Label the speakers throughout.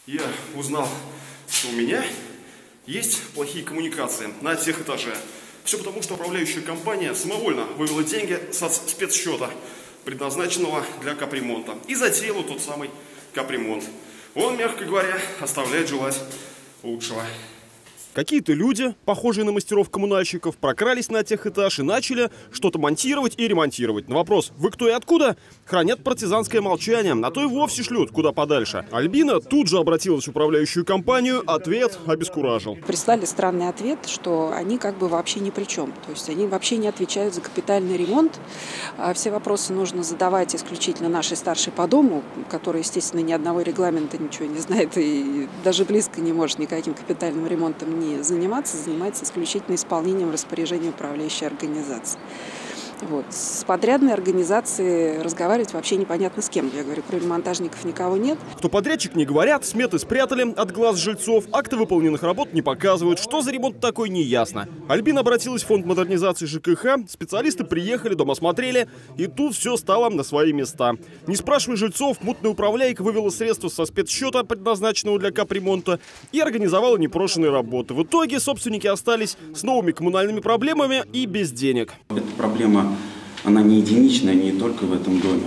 Speaker 1: Я узнал, что у меня есть плохие коммуникации на техэтаже. Все потому, что управляющая компания самовольно вывела деньги со спецсчета, предназначенного для капремонта, и затеяла тот самый капремонт. Он, мягко говоря, оставляет желать лучшего.
Speaker 2: Какие-то люди, похожие на мастеров-коммунальщиков, прокрались на техэтаж и начали что-то монтировать и ремонтировать. На вопрос «Вы кто и откуда?» хранят партизанское молчание, а то и вовсе шлют куда подальше. Альбина тут же обратилась в управляющую компанию, ответ обескуражил.
Speaker 3: Прислали странный ответ, что они как бы вообще ни при чем. То есть они вообще не отвечают за капитальный ремонт. Все вопросы нужно задавать исключительно нашей старшей по дому, которая, естественно, ни одного регламента ничего не знает и даже близко не может никаким капитальным ремонтом не занимается исключительно исполнением распоряжения управляющей организации. Вот. С подрядной организацией разговаривать вообще непонятно с кем. Я говорю, кроме монтажников никого нет.
Speaker 2: Кто подрядчик, не говорят, сметы спрятали от глаз жильцов, акты выполненных работ не показывают. Что за ремонт такой, не ясно. Альбина обратилась в фонд модернизации ЖКХ, специалисты приехали, дом осмотрели, и тут все стало на свои места. Не спрашивая жильцов, мутная управляйка вывела средства со спецсчета, предназначенного для капремонта, и организовала непрошенные работы. В итоге собственники остались с новыми коммунальными проблемами и без денег.
Speaker 4: Эта проблема, она не единичная, не только в этом доме.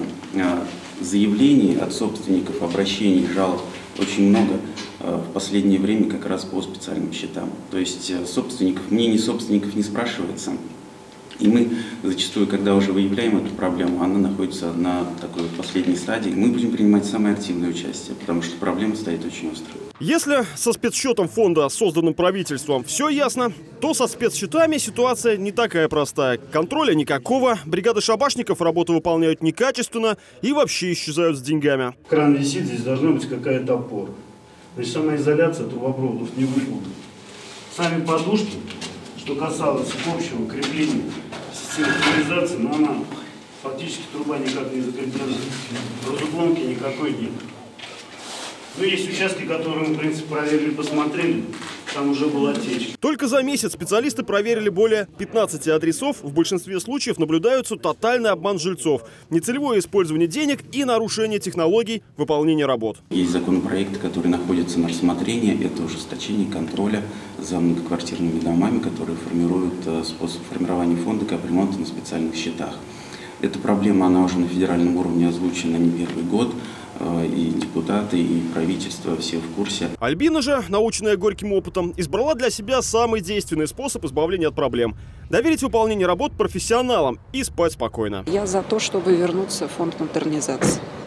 Speaker 4: Заявлений от собственников, обращений, жалоб очень много в последнее время как раз по специальным счетам. То есть мнение собственников не спрашивается. И мы зачастую, когда уже выявляем эту проблему, она находится на такой последней стадии. Мы будем принимать самое активное участие, потому что проблема стоит очень острая.
Speaker 2: Если со спецсчетом фонда, созданным правительством, все ясно, то со спецсчетами ситуация не такая простая. Контроля никакого, бригады шабашников работу выполняют некачественно и вообще исчезают с деньгами.
Speaker 5: Кран висит, здесь должна быть какая-то опора. Значит, самоизоляция трубопроводов не выполнена. Сами подушки, что касалось общего крепления системы канализации, но она фактически труба никак не закреплена. Разутлонки никакой нет. Но есть участки, которые мы, в принципе, проверили, посмотрели, там уже была течь.
Speaker 2: Только за месяц специалисты проверили более 15 адресов. В большинстве случаев наблюдается тотальный обман жильцов, нецелевое использование денег и нарушение технологий выполнения работ.
Speaker 4: Есть законопроекты, которые находятся на рассмотрении. Это ужесточение контроля за многоквартирными домами, которые формируют способ формирования фонда капремонта на специальных счетах. Эта проблема, она уже на федеральном уровне озвучена не первый год. И депутаты, и правительство, все в курсе.
Speaker 2: Альбина же, наученная горьким опытом, избрала для себя самый действенный способ избавления от проблем. Доверить выполнение работ профессионалам и спать спокойно.
Speaker 3: Я за то, чтобы вернуться в фонд модернизации.